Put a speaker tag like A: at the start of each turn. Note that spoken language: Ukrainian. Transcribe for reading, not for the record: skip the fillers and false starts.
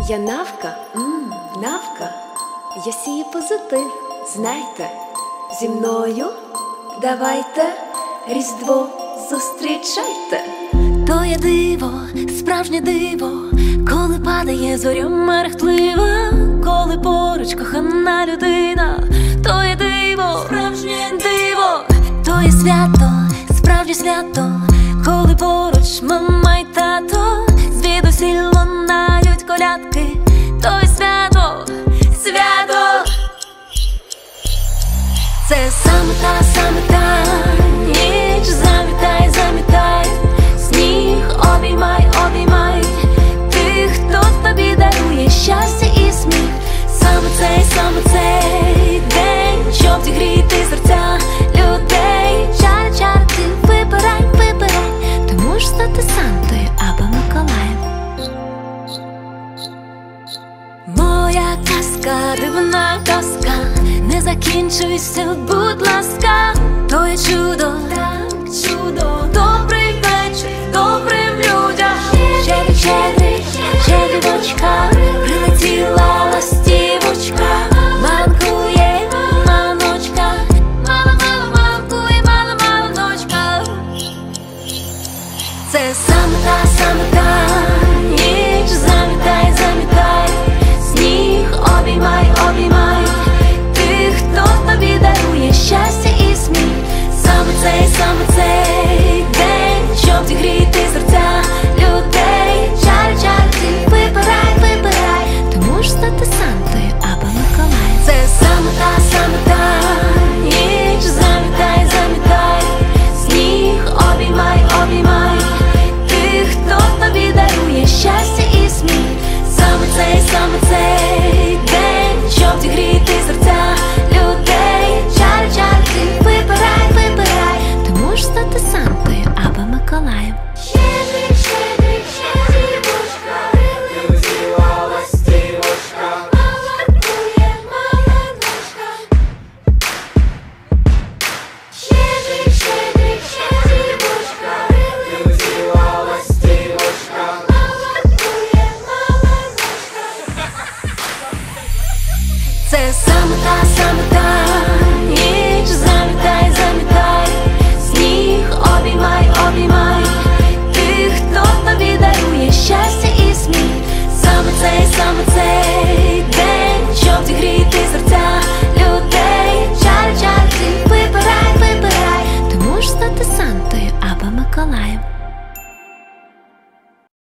A: Я навка, навка, я сію позитив, знайте, зі мною давайте Різдво зустрічайте.
B: То є диво, справжнє диво, коли падає зоря мерехтлива, коли поруч кохана людина, то є диво, справжнє диво, то є свято, справжнє свято, коли поруч мама й тато, звідусіль лунають колядки, то є свято, свято. Це саме та ніч, замітай, замітай, сніг обіймай, обіймай тих, хто тобі дарує щастя і сміх. Саме цей день, щоб зігріти серця людей. Чар, чар, ти вибирай, вибирай, ти можеш стати Сантою або Миколаєм. Моя казка, дивна казка, не закінчуйся, будь ласка. То є чудо, так чудо, добрий вечір добрим людям. Щедрий, щедрий, щедрівочка.